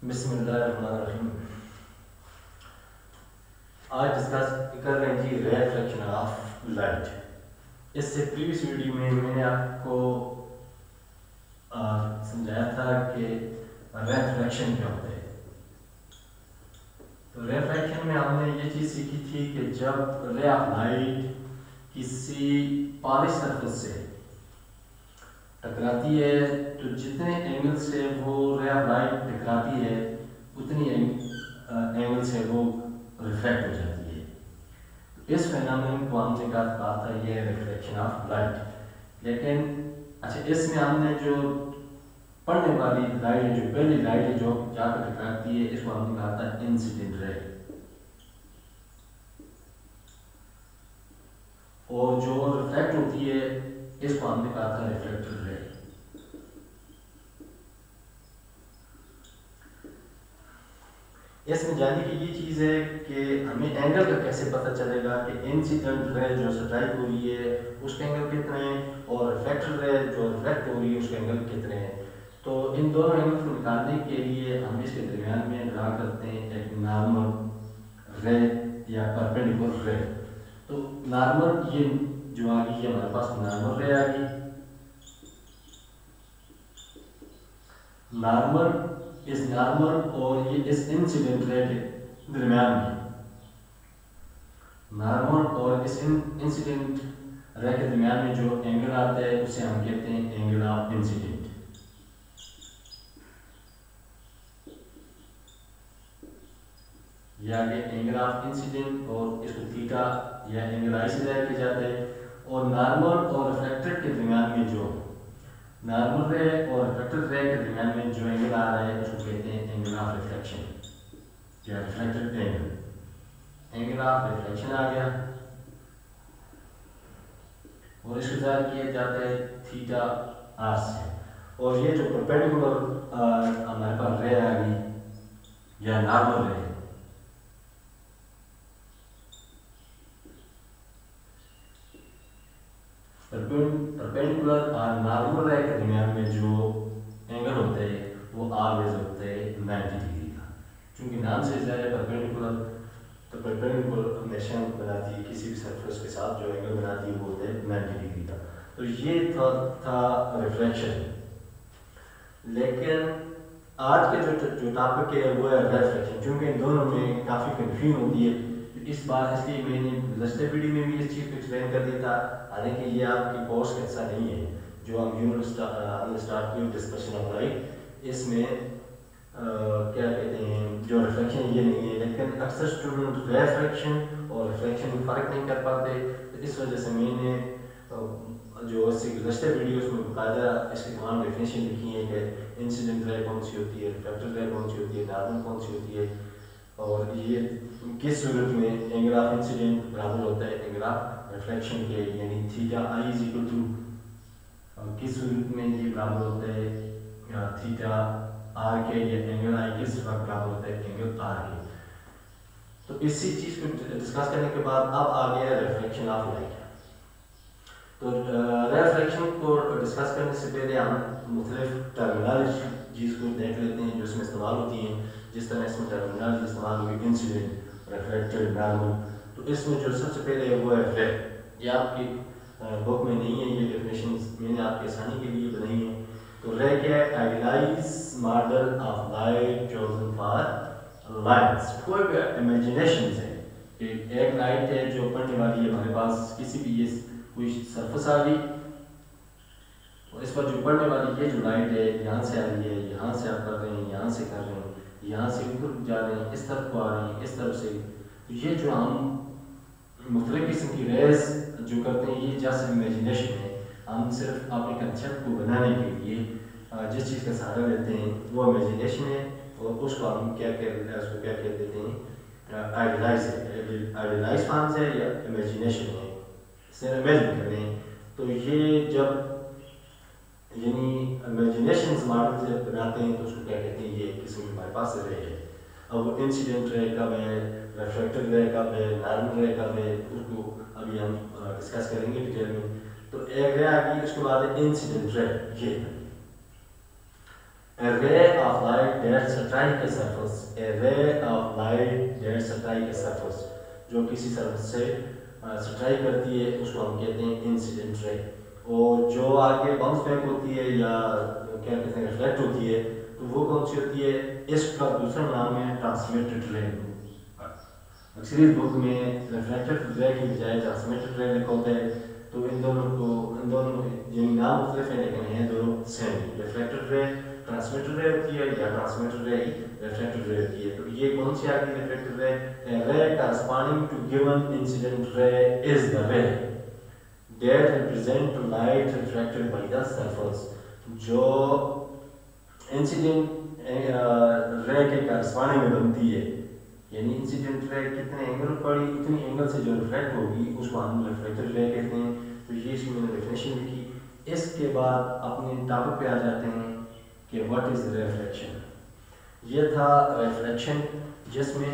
بسم اللہ الرحمن الرحیم. آج ڈسکس کر رہے ہیں جی ریفریکشن آف لائٹ. اس سے پریویس ویڈیو میں نے آپ کو سمجھایا تھا کہ ریفریکشن کیا ہوتا ہے. تو ریفریکشن میں ہم نے یہ چیز سیکھی تھی کہ جب رے آف لائٹ کسی پالش سرفیس سے ٹکراتی ہے تو جتنے اینگل سے وہ رے آف لائٹ ٹکراتی ہے اتنی اینگل سے وہ ریفلیکٹ ہو جاتی ہے. اس فینامن کو ہم نے کہا تھا یہ ریفلیکشن آف لائٹ. لیکن اچھا اس میں ہم نے جو پڑھنے والی لائٹ ہے، جو پہلی لائٹ ہے جو جہاں پہ ٹکراتی ہے، اس کو ہم نے کہا تھا انسیڈنٹ رے. اور جو ریفلیکٹ ہوتی ہے اس کو ہم نے کہا تھا ریفلیکٹر رے. اس میں جاننے کی یہ چیز ہے کہ ہمیں اینگل کا کیسے پتہ چلے گا کہ انسیڈنٹ رے جو سٹرائک ہو رہی ہے اس کے اینگل کتنے ہیں اور ریفلیکٹر رے جو ریفلیکٹ ہو رہی ہے اس کے اینگل کتنے ہیں. تو ان دونوں اینگل کو نکالنے کے لیے ہم اس کے درمیان میں ڈرا کرتے ہیں ایک نارمل رے یا پرپینڈیکولر رے. تو نارمل یہ جو آ گئی ہے ہمارے پاس نارمل رے آ گئی. نارمل اس نارمل اور یہ اس انسیڈنٹ رے کے درمیان میں، نارمل اور اس انسیڈنٹ رے کے درمیان میں جو اینگل آتا ہے اسے ہم کہتے ہیں اینگل آف انسیڈنٹ. یا کہ اینگل آف انسیڈنٹ اور اس کو تھیٹا یا اینگل آئی سے ظاہر کیا جاتا ہے. اور نارمل اور ریفلیکٹڈ کے درمیان میں جو نارمل رے اور ریفلیکٹڈ رے کے درمیان میں جو اینگل آ رہا ہے اس کو کہتے ہیں اینگل آف ریفلیکشن یا reflected angle. Angle of reflection آ گیا اور اس کو ظاہر کیا جاتا ہے تھیٹا آر سے. اور یہ جو پرپینڈیکولر ہمارے پاس رے آ گئی یا نارمل رے، پرپینڈیکولر اور نارمل رے کے درمیان میں جو اینگل ہوتے ہیں وہ آلویز ہوتے ہیں 90 ڈگری کا. چونکہ نام سے ظاہر ہے پرپینڈیکولر، تو پرپینڈیکولر ہمیشہ بناتی ہے کسی بھی سرفیس کے ساتھ جو اینگل بناتی ہے وہ ہوتا ہے 90 ڈگری کا. تو یہ تھا ریفلیکشن. لیکن آج کے جو ٹاپک ہے وہ ہے ریفلیکشن. چونکہ ان دونوں میں کافی کنفیوژن ہوتی ہے اس بار، اس لیے میں نے گزشتہ ویڈیو میں بھی اس چیز کو ایکسپلین کر دیا تھا. حالانکہ یہ آپ کی کورس کا حصہ نہیں ہے جو ہم ہم نے اسٹارٹ کی ڈسکشن آف لائٹ. اس میں کیا کہتے ہیں جو ریفلیکشن یہ نہیں ہے. لیکن اکثر اسٹوڈنٹ ریفلیکشن اور ریفلیکشن میں فرق نہیں کر پاتے. اس وجہ سے میں نے جو اس سے گزشتہ ویڈیوز میں باقاعدہ اس کی تمام ڈیفینیشن لکھی ہیں کہ انسیڈنٹ رے کون سی ہوتی ہے، ریفلیکٹڈ رے کون سی ہوتی ہے، نارمل کون سی ہوتی ہے، اور یہ کس صورت میں اینگل آف انسیڈنٹ برابر ہوتا ہے اینگل آف ریفلیکشن کے، یعنی theta I is equal to کس صورت میں یہ برابر ہوتا ہے تھیٹا آر کے، یا اینگل آئی کس وقت برابر ہوتا ہے اینگل آر کے. تو اسی چیز کو ڈسکس کرنے کے بعد اب آ گیا ریفلیکشن آف لائٹ. تو ریفلیکشن کو ڈسکس کرنے سے پہلے ہم مختلف ٹرمینالوجیز کو دیکھ لیتے ہیں جو اس میں استعمال ہوتی ہیں. جس طرح اس میں ٹرمینالوجی استعمال ہوئی انسیڈنٹ، ریفلیکٹڈ، نارمل. تو اس میں جو سب سے پہلے ہے وہ ہے رے. یہ آپ کی بک میں نہیں ہے، یہ ڈیفینیشن میں نے آپ کے آسانی کے لیے بنائی ہے. تو رے کیا ہے؟ Idealise model of light chosen for lights. کوئی بھی امیجنیشن ہے کہ ایک لائٹ ہے جو پڑنے والی ہے ہمارے پاس کسی بھی یہ کوئی سرفس آ گئی اور اس پر جو پڑنے والی یہ جو لائٹ ہے یہاں سے آ رہی ہے، یہاں سے آپ کر رہے ہیں، یہاں سے کر رہے ہیں، یہاں سے اوپر جا رہے ہیں، اس طرف کو آ رہی ہیں، اس طرف سے. یہ جو ہم مختلف قسم کی ریز جو کرتے ہیں یہ جسٹ امیجنیشن ہے. ہم صرف اپنے کنسیپٹ کو بنانے کے لیے جس چیز کا سہارا لیتے ہیں وہ امیجنیشن ہے. اور اس کو ہم کیا کہہ دیتے ہیں آئیڈیلائز فارمز ہے یا امیجنیشن ہے، صرف امیجن کر رہے ہیں. تو یہ جب یعنی امیجنیشنز ماڈل جب بناتے ہیں تو اس کو کیا کہتے ہیں، یہ ایک قسم کی ہمارے پاس رے ہے. اب وہ انسیڈنٹ رے کب ہے، ریفلیکٹڈ رے کب ہے، نارمل رے کب ہے، اس کو ابھی ہم ڈسکس کریں گے ڈیٹیل میں. تو ایک رے آ گئی، اس کے بعد انسیڈنٹ رے. یہ A ray of light that strike a surface, a ray of light that strike a surface, جو کسی سرفس سے سٹرائک کرتی ہے اس کو ہم کہتے ہیں انسیڈنٹ رے. اور جو آگے باؤنس بیک ہوتی ہے یا کیا کہتے ہیں ریفلیکٹ ہوتی ہے تو وہ کون سی ہوتی ہے؟ اس کا دوسرا نام ہے ٹرانسمیٹڈ رے. اکثریت بک میں ریفلیکٹڈ رے کی بجائے ٹرانسمیٹڈ رے لکھا ہوتا ہے. تو ان دونوں یعنی نام مختلف ہیں لیکن ہیں دونوں سیم. ریفلیکٹڈ رے ٹرانسمیٹڈ رے ہوتی ہے یا ٹرانسمیٹڈ رے ہی ریفلیکٹڈ رے ہوتی ہے. تو یہ کون سی آتی ہے ریفلیکٹڈ رے؟ رے کارسپونڈنگ ٹو گیون انسیڈنٹ رے از دا رے that represent light refracted by the surface. جو انسیڈنٹ رے کے کارسپونڈنگ میں بنتی ہے یعنی انسیڈنٹ رے کتنے اینگل پڑی اتنی اینگل سے جو ریفلیکٹ ہوگی اس کو ہم ریفلیکٹڈ رے کہتے ہیں. تو یہ اس میں نے ڈیفینیشن لکھی. اس کے بعد اپنے ٹاپک پہ آ جاتے ہیں کہ واٹ از ریفلیکشن. یہ تھا ریفلیکشن جس میں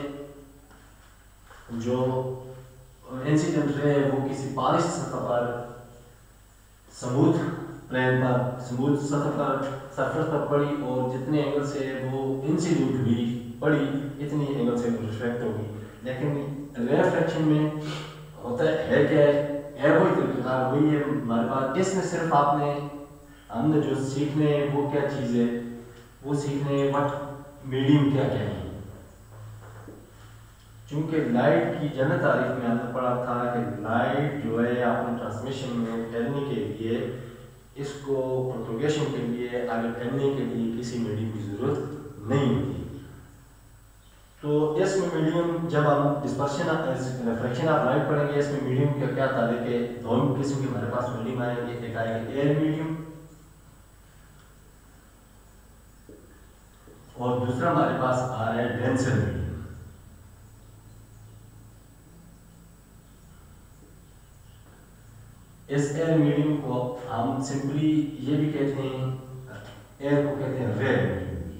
جو انسیڈنٹ رے وہ کسی پالش سطح پر سموتھ پلین پر سموتھ سطح پر سرفس پر پڑی اور جتنے اینگل سے وہ انسیڈنٹ ہوئی پڑی اتنی اینگل سے وہ ریفلیکٹ ہوگی. لیکن ریفلیکشن میں ہوتا ہے کیا ہے وہی طریقہ کار وہی ہے ہمارے پاس. اس میں صرف آپ نے ہم نے جو سیکھنے وہ کیا چیز ہے وہ سیکھنے وٹ میڈیم کیا کیا ہے. چونکہ لائٹ کی جنرل تعریف میں ہم نے پڑھا تھا کہ لائٹ جو ہے آپ نے ٹرانسمیشن میں پھیلنے کے لیے اس کو پروپیگیشن کے لیے آگے پھیلنے کے لیے کسی میڈیم کی ضرورت نہیں ہوتی. تو اس میں میڈیم جب ہم ڈسپرشن ریفریکشن آف لائٹ پڑھیں گے اس میں میڈیم کا کیا تعلق ہے؟ دونوں قسم کے ہمارے پاس میڈیم آئیں گے. ایک آئے گا ایئر میڈیم اور دوسرا ہمارے پاس آ رہا ہے ڈینسر میڈیم. اس ایئر میڈیم کو ہم سمپلی یہ بھی کہتے ہیں ایئر کو کہتے ہیں ریئر میڈیم.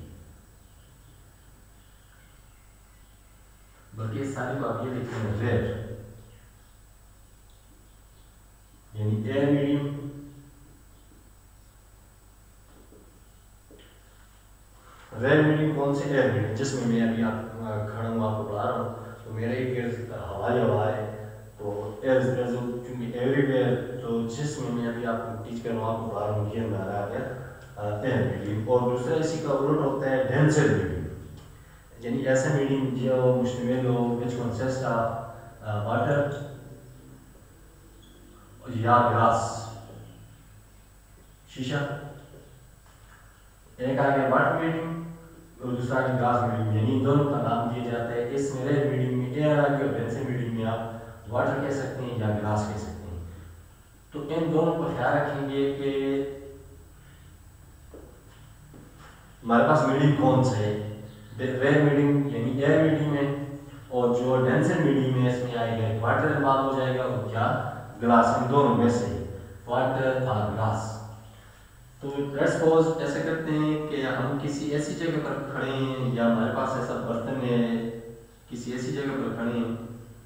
بلکہ اس سارے کو آپ یہ لکھتے ہیں ریئر یعنی ایئر میڈیم. ریئر میڈیم کون سے؟ ایئر میڈیم جس میں میں ابھی آپ کھڑا ہوں آپ کو پڑھا رہا ہوں تو میرا ایک ہوائی ہوا ہے تو ایئر از پریزنٹ کیونکہ ایوری ویئر. تو جس میں ابھی آپ کو ٹیچ کر رہا ہوں آپ کو پڑھا رہا ہوں یہ ہمارا آ گیا ایئر میڈیم. اور دوسرا اسی کا الٹ ہوتا ہے ڈینسر میڈیم یعنی ایسا میڈیم جو مشتمل ہو وچ کنسسٹ آف واٹر یا گلاس شیشہ. ایک آ گیا واٹر میڈیم اور دوسرا آ گیا گلاس میڈیم یعنی دونوں کا نام دیا جاتا ہے. اس میں ریئر میڈیم میں ایئر آ گیا اور ڈینسر میڈیم میں آپ واٹر کہہ سکتے ہیں یا گلاس کہہ سکتے ہیں. تو ان دونوں پر خیال رکھیں گے کہ ہمارے پاس میڈیم کون سے ہے. ریئر میڈیم یعنی ایئر میڈیم ہے اور جو ڈینسر میڈیم ہے اس میں آئے گا واٹر استعمال ہو جائے گا اور کیا گلاس. ان دونوں میں سے واٹر اور گلاس. تو لیٹس سپوز ایسے کرتے ہیں کہ ہم کسی ایسی جگہ پر کھڑے ہیں یا ہمارے پاس ایسا برتن ہے کسی ایسی جگہ پر کھڑے ہیں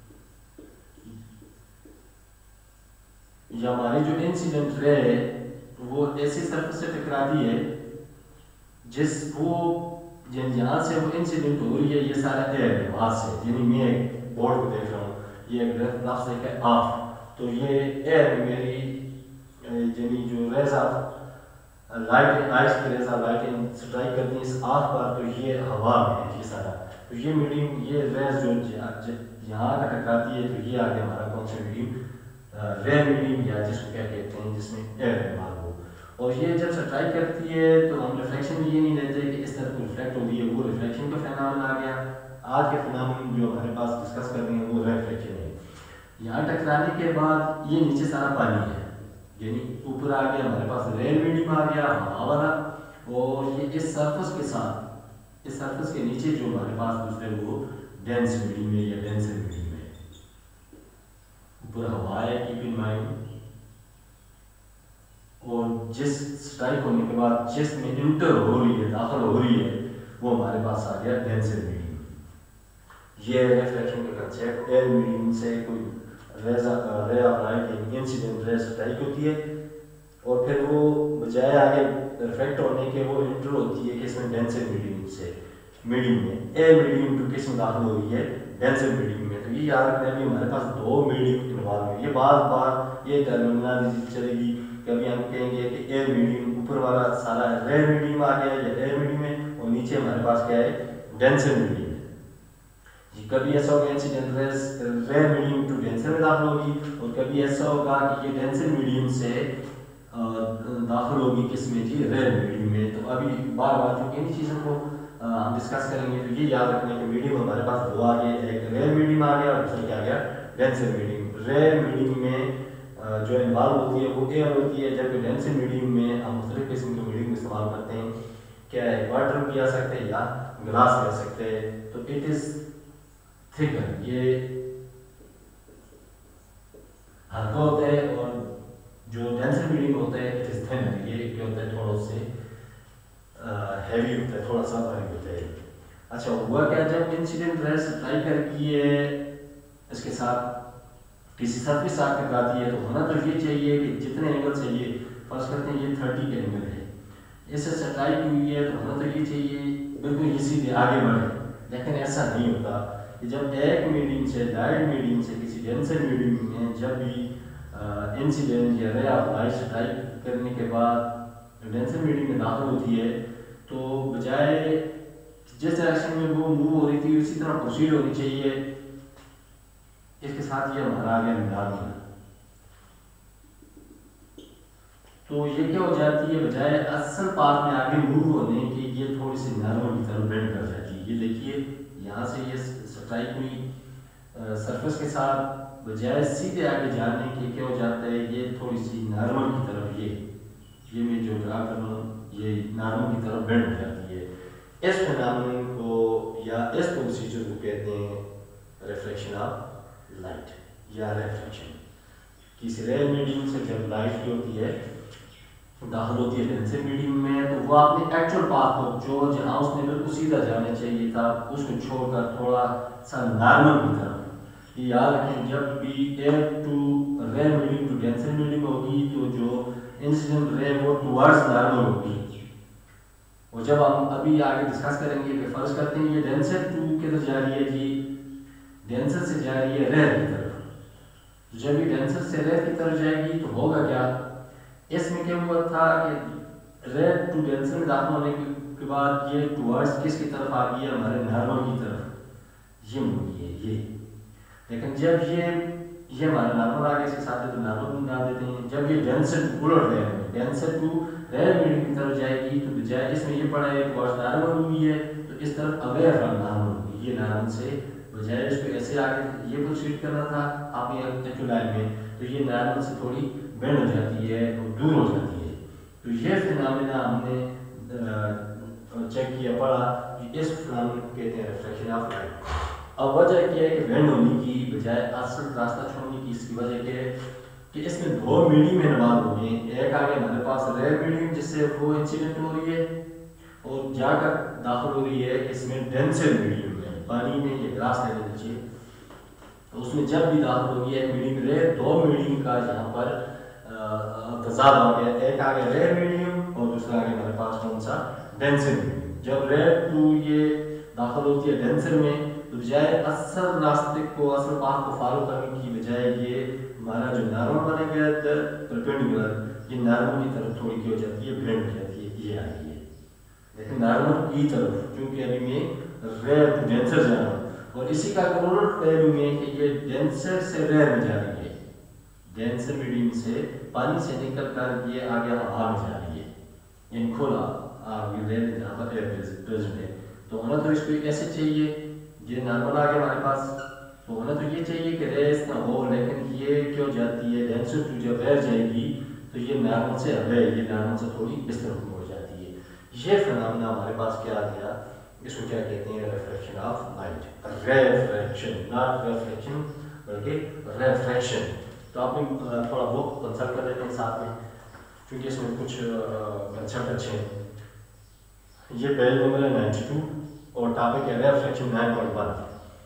یا ہماری جو انسیڈنٹ رے ہے وہ ایسی سرفس سے ٹکراتی ہے جس وہ جہاں سے وہ انسیڈنٹ ہو رہی ہے یہ سارا ایئر ہے وہاں سے. یعنی میں ایک بورڈ کو دیکھ رہا ہوں یہ ایک لفظ ہے آف تو یہ ایئر میری یعنی جو ریز آف لائٹ آئس کی ریز آف لائٹ سٹرائک کرتی ہیں اس آف پر تو یہ ہوا میں ہے یہ سارا. تو یہ میڈیم یہ ریز جو یہاں کا ٹکراتی ہے تو یہ آ گیا ہمارا کون سا میڈیم؟ ریئر میڈیم یا جس کو کیا کہتے ہیں جس میں ایئر استعمال ہو. اور یہ جب سٹرائک کرتی ہے تو ہم ریفلیکشن میں یہ نہیں لیتے کہ اس طرح کو ریفلیکٹ ہو رہی ہے وہ ریفلیکشن کا فینامن آ گیا. آج کے فینامن جو ہمارے پاس ڈسکس کر رہے ہیں وہ ریفلیکشن ہے. یہاں ٹکرانے کے بعد یہ نیچے سارا پانی ہے یعنی اوپر آ گیا ہمارے پاس ریئر میڈیم آ گیا ہوا والا اور یہ اس سرفس کے ساتھ اس سرفس کے نیچے جو ہمارے پاس دوسرے وہ ڈینس میڈیم ہے یا ڈینسر میڈیم ہے. اوپر ہوا ہے کیپ ان مائنڈ اور جس سٹرائک ہونے کے بعد جس میں انٹر ہو رہی ہے داخل ہو رہی ہے وہ ہمارے پاس آ گیا ڈینسر میڈیم. یہ ریفلیکشن کا کنسیپٹ ایئر میڈیم سے کوئی ray of light incident ray strike ہوتی ہے اور پھر وہ بجائے آگے ریفلیکٹ ہونے کے وہ انٹر ہوتی ہے کہ اس میں ڈینسر میڈیم سے میڈیم میں اے میڈیم ٹو کس میں داخل ہو رہی ہے ڈینسر میڈیم میں. تو یہ یاد رکھنا ہے ہمارے پاس دو میڈیم انوالو ہیں. یہ بار بار یہ ٹرمینالوجی چلے گی. کبھی ہم کہیں گے کہ اے میڈیم اوپر والا سارا ریئر میڈیم آ گیا یا اے میڈیم ہے اور نیچے ہمارے پاس کیا ہے ڈینسر میڈیم ہے. کبھی ایسا ہوگا incident rarer medium to denser میں داخل ہوگی اور کبھی ایسا ہوگا کہ یہ ڈینسر میڈیم سے داخل ہوگی کس میں جی ریئر میڈیم میں. تو ابھی بار بار جو انہیں چیزوں کو ہم ڈسکس کریں گے تو یہ یاد رکھنا ہے کہ میڈیم ہمارے پاس دو آ گئے. ایک ریئر میڈیم آ گیا اور دوسرا کیا آ گیا ڈینسر میڈیم. ریئر میڈیم میں جو انوالو ہوتی ہے وہ ایئر ہوتی ہے جبکہ ڈینسر میڈیم میں ہم مختلف قسم کے میڈیم استعمال کرتے ہیں. کیا ہے واٹر بھی آ سکتے ہیں یا گلاس بھی آ سکتے ہیں. تو اٹ از تھکر یہ ہلکا ہوتا ہے اور جو ڈینسر میڈیم ہوتا ہے اٹ از تھنر یہ کیا ہوتا ہے تھوڑا سے ہیوی ہوتا ہے تھوڑا سا بھاری ہوتا ہے. اچھا ہوا کیا جب انسیڈنٹ ریز اپلائی کر کی ہے اس کے ساتھ کسی سرفیس آ کے آتی ہے تو ہونا تو یہ چاہیے کہ جتنے اینگل سے یہ فرض کرتے ہیں یہ 30 کے اینگل ہے اس سے سٹرائی کی ہوئی ہے تو ہونا تو یہ چاہیے بالکل یہ سیدھے آگے بڑھے. لیکن ایسا نہیں ہوتا کہ جب ایک میڈیم سے لائٹ میڈیم سے کسی ڈینسر میڈیم میں جب بھی انسیڈنٹ یا رے آف لائٹ سٹرائک کرنے کے بعد ڈینسر میڈیم میں داخل ہوتی ہے تو بجائے جس ڈائریکشن میں وہ موو ہو رہی تھی اسی طرح پروسیڈ ہونی چاہیے. اس کے ساتھ یہ ہمارا آگے مدار ملا تو یہ کیا ہو جاتی ہے بجائے اصل پاتھ میں آگے موو ہونے کی یہ تھوڑی سی نارمل کی طرف بینڈ کر جاتی ہے. یہ دیکھیے یہاں سے یہ سٹرائک ہوئی سرفیس کے ساتھ بجائے سیدھے آگے جانے کے کیا ہو جاتا ہے یہ تھوڑی سی نارمل کی طرف یہ میں جو ڈرا کر رہا ہوں یہ نارمل کی طرف بینڈ ہو جاتی ہے. اس فینامنن کو یا اس پروسیجر کو کہتے ہیں ریفریکشن آف لائٹ یا ریفریکشن. کسی ریئر میڈیم سے جب لائٹ کی ہوتی ہے داخل ہوتی ہے ڈینسر میڈیم میں تو وہ اپنے ایکچوئل پاتھ کو جو جہاں اس نے بالکل سیدھا جانا چاہیے تھا اس کو چھوڑ کر تھوڑا سا نارمل کی طرف. یہ یاد رکھیں جب بھی air to rarer medium to denser medium ہوگی تو جو انسیڈنٹ رے وہ ٹوارڈز نارمل ہوگی. اور جب ہم ابھی آگے ڈسکس کریں گے کہ فرض کرتے ہیں یہ ڈینسر ٹو کدھر جا رہی ہے جی ڈینسر سے جا رہی ہے ریئر کی طرف. جب یہ ڈینسر سے ریئر کی طرف جائے گی تو ہوگا کیا اس میں کیا ہوا تھا کہ ریئر ٹو ڈینسر میں داخل ہونے کے بعد یہ ٹوارڈز کس کی طرف آ گئی ہے ہمارے نارمل کی طرف یہ موڑی ہے یہ. لیکن جب یہ ہمارا نارمل آگے اس کے ساتھ تو نارمل بنا دیتے ہیں. جب یہ ڈینسر ٹو الٹ رہے ہیں ڈینسر ٹو ریئر میڈیم کی طرف جائے گی تو بجائے اس میں یہ پڑا ہے ٹوارڈز نارمل ہوئی ہے تو اس طرف اوے فرام نارمل ہوئی. یہ نارمل سے بجائے اس کو ایسے آگے یہ پروسیڈ کرنا تھا آپ نے ایکچوئل لائن میں تو یہ نارمل سے تھوڑی بینڈ ہو جاتی ہے اور دور ہو جاتی ہے. تو یہ فینامنا ہم نے چیک کیا پڑھا کہ اس فینامنا کو کہتے ہیں ریفریکشن آف لائٹ. اب وجہ کیا ہے کہ بینڈ ہونے کی بجائے اصل راستہ چھوڑنے کی اس کی وجہ کیا ہے کہ اس میں دو میڈیم انوالو ہو گئے. ایک آگے ہمارے پاس ریئر میڈیم جس سے وہ انسیڈنٹ ہو رہی ہے اور جا کر داخل ہو رہی ہے اس میں ڈینسر میڈیم میں پانی میں یہ گلاس لے لیجیے تو اس میں جب بھی داخل ہوگی ایک میڈیم ریئر دو میڈیم کا یہاں پر تضاد آ گیا. ایک آگے ریئر میڈیم اور دوسرا آگے ہمارے پاس کون سا ڈینسر میڈیم. جب ریئر ٹو یہ داخل ہوتی ہے ڈینسر میں تو بجائے اصل راستے کو اصل پاتھ کو فالو کرنے کی بجائے یہ ہمارا جو نارمل بنے گیا پرپینڈیکولر یہ نارمل کی طرف تھوڑی کی ہو جاتی ہے بینڈ ہو جاتی ہے یہ آ رہی ہے. لیکن نارمل کی طرف کیونکہ ابھی میں ریئر ٹو ڈینسر جا رہا ہوں اور اسی کا کنورٹ پہلو میں کہ یہ ڈینسر سے ریئر میں جا رہی ہے. ڈینسر میڈیم سے پانی سے نکل کر یہ آگے ہوا میں جا رہی ہے یعنی کھولا آگ ریئر جہاں پر ایئر پریزنٹ ہے. تو ہونا تو اس کو ایسے چاہیے یہ نارمل آ گیا ہمارے پاس تو ہونا تو یہ چاہیے کہ ریس نہ ہو لیکن یہ کیوں جاتی ہے ڈینسر ٹو جب ریئر جائے گی تو یہ نارمل سے اوے یہ نارمل سے تھوڑی اس طرف ہو جاتی ہے. یہ فینامنا ہمارے پاس کیا آ گیا اس کو کیا کہتے ہیں refraction of light. Refraction not reflection بلکہ ریفریکشن. تو آپ نے تھوڑا بک کنسلٹ کر لیتے ہیں ساتھ میں کیونکہ اس میں کچھ کنسیپٹ اچھے ہیں. یہ پیج نمبر ہے 92 اور ٹاپک ہے refraction 9.1.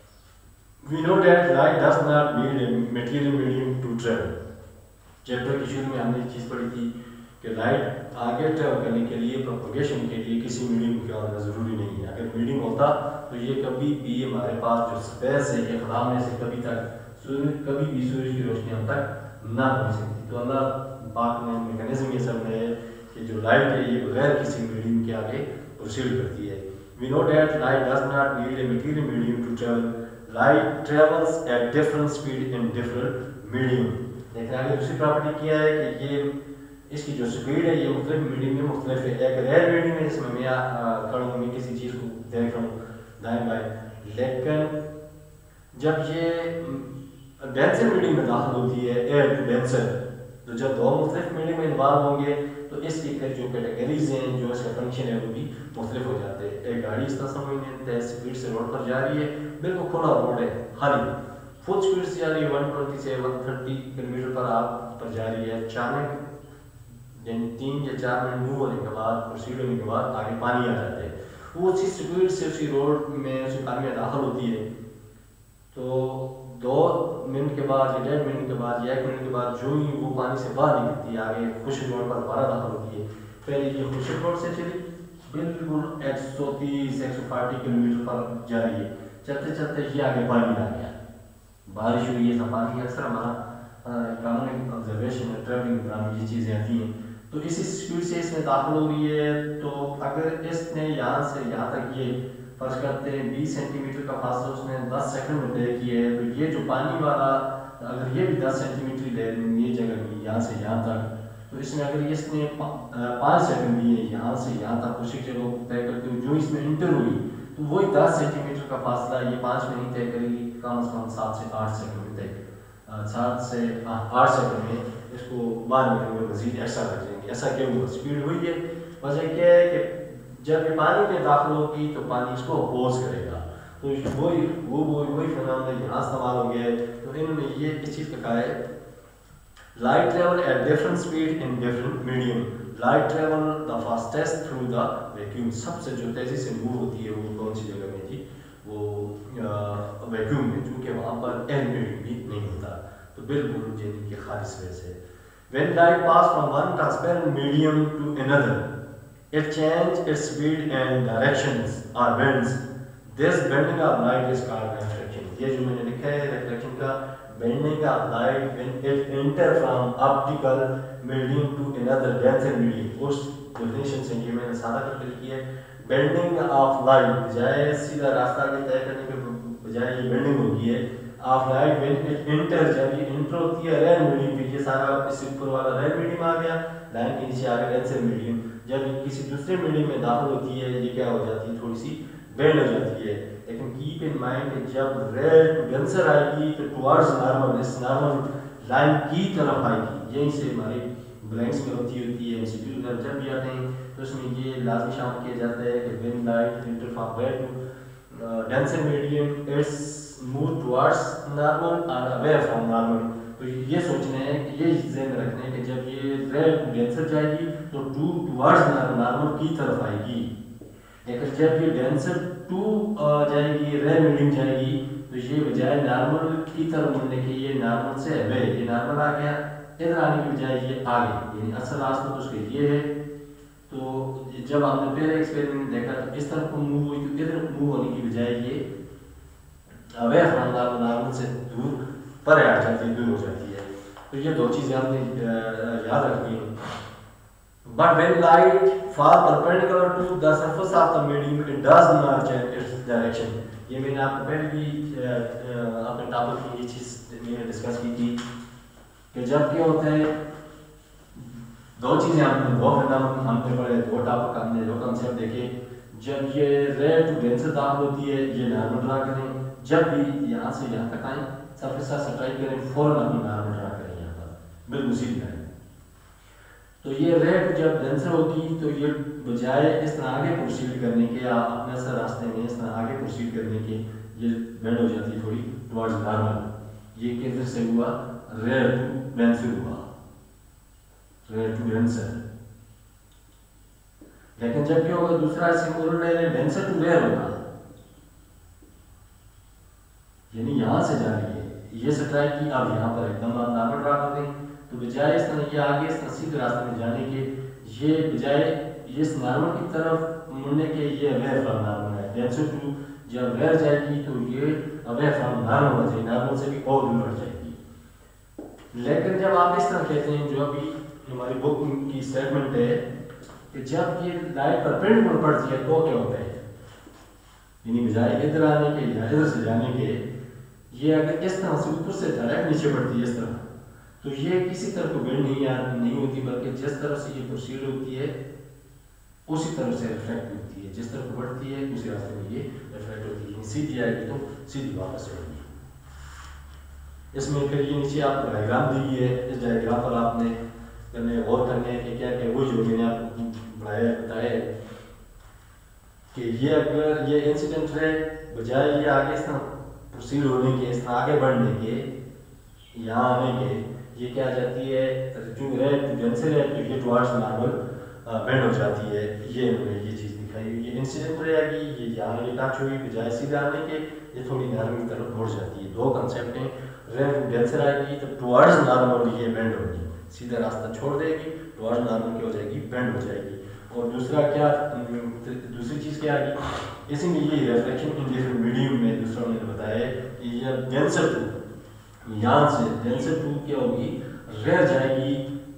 We know that light does not need a material medium to travel. Chapter کی شروع میں ہم نے یہ چیز پڑھی تھی کہ لائٹ آگے ٹریول کرنے کے لیے پروپگیشن کے لیے کسی میڈیم کا ہونا ضروری نہیں ہے. اگر میڈیم ہوتا تو یہ کبھی بھی ہمارے پاس جو اسپیس ہے یہ خلا میں سے کبھی بھی سورج کی روشنی ہم تک نہ پہنچ سکتی. تو اللہ پاک نے میکانزم یہ سب ہے کہ جو لائٹ ہے یہ بغیر کسی میڈیم کے آگے پروسیڈ کرتی ہے. We know that light does not need a material medium to travel. Light travels at different speed in different medium. لیکن آگے دوسری پراپرٹی کیا ہے کہ یہ اس کی جو سپیڈ ہے یہ مختلف میڈیم میں مختلف ہے. ایک ریئر میڈیم ہے جس میں میں کھڑا ہوں میں کسی چیز کو دیکھ رہا ہوں دائیں بائیں, لیکن جب یہ ڈینسر میڈیم میں داخل ہوتی ہے ایئر ٹو ڈینسر, تو جب دو مختلف میڈیم میں انوالو ہوں گے تو اس کی پھر جو کیٹیگریز ہیں جو اس کا فنکشن ہے وہ بھی مختلف ہو جاتے ہیں. ایک گاڑی اس طرح سمجھتے ہیں اسپیڈ سے روڈ پر جا رہی ہے, بالکل کھلا روڈ ہے, خالی فل اسپیڈ سے جا رہی ہے, 120 سے 130 کلومیٹر پر آپ پر جا رہی ہے. اچانک یعنی 3 یا 4 منٹ موو ہونے کے بعد پروسیڈ ہونے کے بعد آگے پانی آ جاتا ہے. وہ اسی اسپیڈ سے اسی روڈ میں اسی پانی میں داخل ہوتی ہے. تو 2 منٹ کے بعد یا 1.5 منٹ کے بعد یا 1 منٹ کے بعد جو ہی وہ پانی سے باہر نکلتی ہے آگے خشک روڈ پر دوبارہ داخل ہوتی ہے. پہلے یہ خشک روڈ سے چلی بالکل 130-140 کلومیٹر پر جا رہی ہے, چلتے چلتے یہ آگے پانی آ گیا, بارش ہوئی ہے, پانی اکثر ہمارا کامن آبزرویشن ہے ٹریولنگ دوران یہ چیزیں آتی ہیں. تو اسی اسپیڈ سے اس میں داخل ہو رہی ہے. تو اگر اس نے یہاں سے یہاں تک یہ فرض کرتے ہیں 20 سینٹی میٹر کا فاصلہ اس نے 10 سیکنڈ میں طے کیا ہے, تو یہ جو پانی والا اگر یہ بھی 10 سینٹی میٹر لے یہ جگہ کی یہاں سے یہاں تک, تو اس میں اگر اس نے 5 سیکنڈ دیے یہاں سے یہاں تک خشک جگہ کو طے کرتے ہوئے جو اس میں انٹر ہوئی, تو وہی 10 سینٹی میٹر کا فاصلہ یہ 5 میں نہیں طے کرے گی, کم از کم 7 سے 8 سیکنڈ میں طے 7 سے 8 سیکنڈ میں اس کو باہر نکلنے میں مزید ایسا لگ جائیں گے. ایسا کیوں ہوا؟ اسپیڈ ہوئی ہے. وجہ کیا ہے کہ جب یہ پانی میں داخل ہوگی تو پانی اس کو اپوز کرے گا, تو وہی فنامنا یہاں استعمال ہو گیا ہے. تو انہوں نے یہ اس چیز کا کہا ہے light travel at different speed in different medium. light travel the fastest through the vacuum. سب سے جو تیزی سے موو ہوتی ہے وہ کون سی جگہ میں تھی؟ وہ ویکیوم میں, چونکہ وہاں پر ایئر میڈیم بھی نہیں ہوتا. تو بالکل جن کی خالص وجہ سے when light pass from one transparent medium to another it changes its speed and directions or bends. This bending of light is called refraction. یہ جو میں نے لکھا ہے refraction کا bending of light when it enter from optical medium to another denser medium. Us definition سے یہ میں نے سادہ کر کے لکھی ہے bending of light, بجائے سیدھا راستہ کے طے کرنے کے بجائے یہ bending ہوگی ہے of light when it enter, جب یہ انٹر ہوتی ہے ریئر میڈیم پہ, یہ سارا اس اوپر والا ریئر میڈیم آ گیا, لائن کے نیچے آ گیا ڈینسر میڈیم. جب یہ کسی دوسرے میڈیم میں داخل ہوتی ہے یہ کیا ہو جاتی ہے, تھوڑی سی بینڈ ہو جاتی ہے. لیکن کیپ ان مائنڈ کہ جب ریئر ٹو ڈینسر آئے گی تو ٹوارڈز نارمل, اس نارمل لائن کی طرف آئے گی. یہیں سے ہماری بلینکس میں ہوتی ہے ایم سی کیو جب بھی آتے ہیں تو اس میں یہ لازمی شامل کیا جاتا ہے کہ when light enter from red to denser medium it's move towards normal or away from normal. تو یہ سوچنا ہے کہ یہ ذہن میں رکھنا ہے کہ جب یہ ریڈ ٹو ڈینسر جائے گی تو ٹوارڈز نارمل کی طرف آئے گی, لیکن جب یہ ڈینسر ٹو جائے گی ریڈ میڈیم جائے گی تو یہ بجائے نارمل کی طرف مڑنے کے یہ نارمل سے اوے, یہ نارمل آ گیا, ادھر آنے کی بجائے یہ آگے, یعنی اصل راستہ تو اس کا یہ ہے. تو جب ہم نے پہلے ایکسپیریمنٹ دیکھا تو اس طرف کو موو ہوئی تو ادھر موو ہونے کی بجائے یہ اوے فرام نارمل سے دور پر ہٹ جاتی ہے, دور ہو جاتی ہے. تو یہ دو چیزیں ہم نے یاد رکھنی ہیں. But when light falls perpendicular to the surface of the medium, it does not change its direction. یہ میں نے آپ کو پہلے بھی اپنے ٹاپک کی یہ چیز میں نے ڈسکس کی تھی کہ جب کیا ہوتا ہے دو چیزیں ہم نے پڑھے, دو ٹاپک ہم نے دو کنسیپٹ دیکھے. جب یہ ریڈ ٹو ڈینسر داخل ہوتی ہے یہ نارمل ڈرا کریں, جب بھی یہاں سے یہاں تک آئیں سرفیس سے سٹرائک کریں فوراً اپنی نارمل ڈرا کریں یہاں پر بالکل سیدھی کریں. تو یہ ریڈ جب ڈینسر ہوگی تو یہ بجائے اس طرح آگے پروسیڈ کرنے کے یا اپنے سر راستے میں اس طرح آگے پروسیڈ کرنے کے یہ بینڈ ہو جاتی ہے تھوڑی ٹوارڈز نارمل. یہ کدھر سے ہوا؟ ریڈ ٹو ڈینسر ہوا, ریڈ ٹو ڈینسر. لیکن جب کیا ہوگا دوسرا سمبل ہے ڈینسر ٹو ریئر ہوگا, یعنی یہاں سے جا رہی ہے یہ سٹرائک کی, اب یہاں پر ایک دم آپ نارمل ڈرا کر دیں تو بجائے بجائے اس طرح یہ آگے اس طرح سیدھے راستے میں جانے کے، یہ بجائے اس نارمل کی طرف مڑنے کے یہ اوے فرام نارمل ہے. ڈینسر ٹو جب ویئر جائے گی تو یہ اوے فرام نارمل ہو جائے گی، نارمل سے بھی اور دور ہٹ جائے گی. لیکن جب آپ اس طرح کہتے ہیں جو ابھی ہماری بک کی اسٹیٹمنٹ ہے کہ جب یہ لائٹ پرپینڈیکولر پڑتی ہے تو کیا ہوتا ہے، یعنی بجائے ادھر آنے کے یا ادھر سے جانے کے، یہ اگر اس طرح سے اوپر سے ڈائریکٹ نیچے پڑتی ہے اس طرح، تو یہ کسی طرح کو بینڈ نہیں ہوتی، بلکہ جس طرح سے یہ پروسیڈ ہوتی ہے اسی طرح سے ریفلیکٹ ہوتی ہے. جس طرح بڑھتی ہے اسی راستے میں یہ ریفلیکٹ ہوتی ہے. سیدھی آئے گی تو سیدھی واپس آئے گی. اس میں پھر یہ نیچے آپ کو ڈائیگرام دی ہے. اس ڈائیگرام پر آپ نے غور کرنے ہیں کہ کیا کہ وہ جو میں نے آپ کو بتایا کہ یہ اگر یہ انسیڈنٹ ہے بجائے یہ آگے اس طرح پروسیڈ ہونے کے، اس طرح آگے بڑھنے کے، یہاں آنے کے، یہ کیا جاتی ہے جو ڈینسر ہے تو یہ ٹوارڈز نارمل بینڈ ہو جاتی ہے. یہ انہوں نے یہ چیز دکھائی ہوئی. یہ انسیڈنٹ رہے گی، یہ یہاں یہ ٹچ ہوئی بجائے سیدھے آنے کے، یہ تھوڑی نارمل کی طرف مڑ جاتی ہے. دو کنسیپٹ ہیں. ڈینسر آئے گی تو ٹوارڈز نارمل یہ بینڈ ہوگی، سیدھا راستہ چھوڑ دے گی، ٹوارڈز نارمل کیا ہو جائے گی، بینڈ ہو جائے گی. اور دوسرا کیا، دوسری چیز کیا آئے گی، اسی میں یہ ریفلیکشن ان ڈفرنٹ میڈیم میں دوسرا میں نے بتایا کہ یہ ڈینسر ٹو یہاں سے ڈینسر ٹو کیا ہوگی، ریئر جائے گی.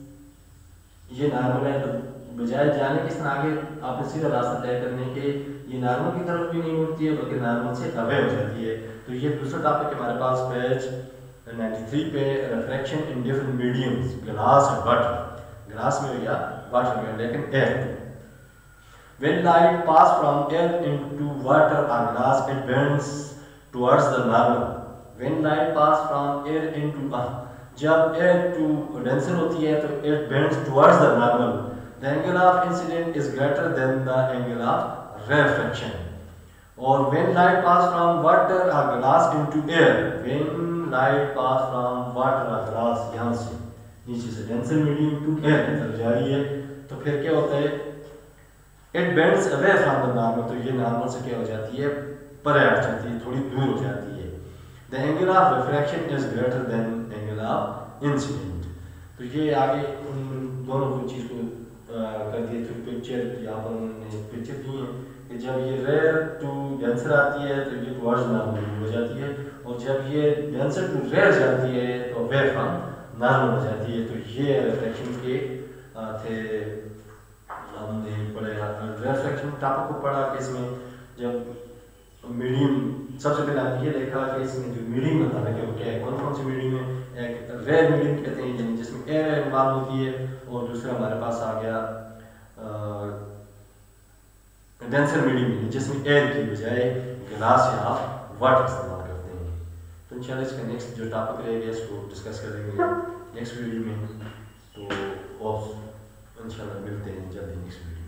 یہ نارمل ہے تو بجائے جانے کے اس طرح آگے آپ نے سیدھا راستہ طے کرنے کے، یہ نارمل کی طرف بھی نہیں مڑتی ہے بلکہ نارمل سے اوے ہو جاتی ہے. تو یہ دوسرا ٹاپک ہے ہمارے پاس پیج 93 پہ، refraction in different mediums, glass اور واٹر. گلاس میں ہو یا واٹر میں، لیکن air to. When light pass from air into water or glass, it bends towards the normal. When light pass from air into جب air to denser ہوتی ہے تو it bends towards the normal. The angle of incident is greater than the angle of refraction. اور when light pass from water or glass into air, when light pass from water or glass یہاں سے نیچے سے denser medium to air کی طرف جا رہی ہے تو پھر کیا ہوتا ہے، it bends away from the normal. تو یہ نارمل سے کیا ہو جاتی ہے، پرے ہٹ جاتی ہے، تھوڑی دور ہو جاتی ہے. The angle of refraction is greater than angle of incident. تو یہ آگے ان دونوں کو چیز کو کر دیا تھوڑی پکچر یہاں پر انہوں نے پکچر دی ہے کہ جب یہ ریئر ٹو ڈینسر آتی ہے تو یہ ٹوارڈز نارمل ہو جاتی ہے، اور جب یہ ڈینسر ٹو ریئر جاتی ہے تو away from نارمل ہو جاتی ہے. تو یہ ریفلیکشن کے تھے. ہم نے پڑھے ریفلیکشن ٹاپک کو پڑھا کہ اس میں جب میڈیم، سب سے پہلے آپ یہ دیکھا کہ اس میں جو میڈیم بتانا کہ وہ کیا ہے، کون سے میڈیم ہے. ایک ریئر میڈیم کہتے ہیں یعنی جس میں ایئر انوالو ہوتی ہے، اور دوسرا ہمارے پاس آ گیا ڈینسر میڈیم جس میں ایئر کی بجائے گلاس یا واٹر استعمال کرتے ہیں. تو انشاءاللہ اس کا نیکسٹ جو ٹاپک رہے گا اس کو ڈسکس کریں گے نیکسٹ ویڈیو میں. تو انشاءاللہ ملتے ہیں جلدی نیکسٹ ویڈیو.